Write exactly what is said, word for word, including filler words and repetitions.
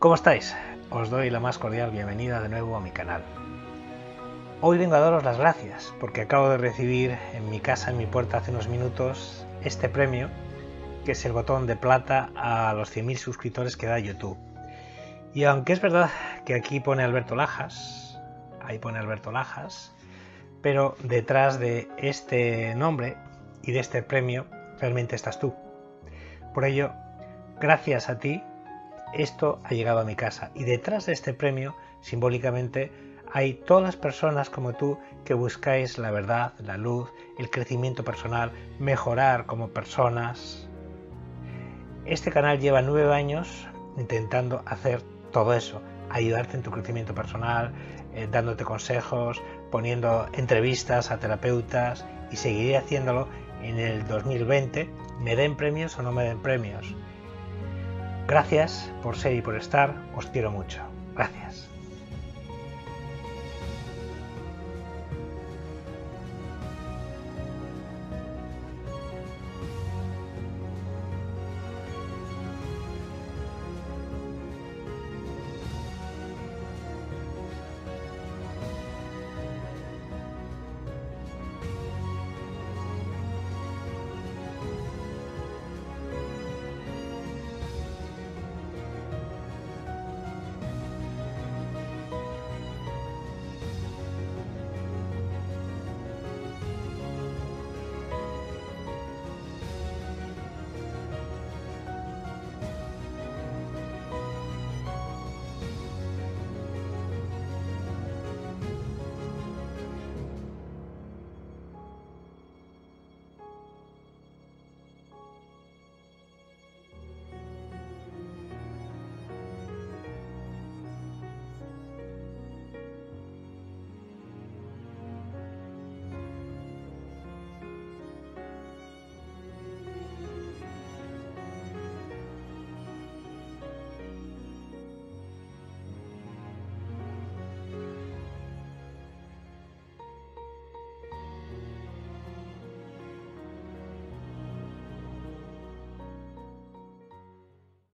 ¿Cómo estáis? Os doy la más cordial bienvenida de nuevo a mi canal. Hoy vengo a daros las gracias porque acabo de recibir en mi casa, en mi puerta hace unos minutos, este premio, que es el botón de plata a los cien mil suscriptores que da YouTube. Y aunque es verdad que aquí pone Alberto Lajas, ahí pone Alberto Lajas, pero detrás de este nombre y de este premio realmente estás tú. Por ello, gracias a ti, esto ha llegado a mi casa y detrás de este premio, simbólicamente, hay todas las personas como tú que buscáis la verdad, la luz, el crecimiento personal, mejorar como personas. Este canal lleva nueve años intentando hacer todo eso, ayudarte en tu crecimiento personal, eh, dándote consejos, poniendo entrevistas a terapeutas, y seguiré haciéndolo en el dos mil veinte, me den premios o no me den premios. Gracias por ser y por estar, os quiero mucho. Gracias.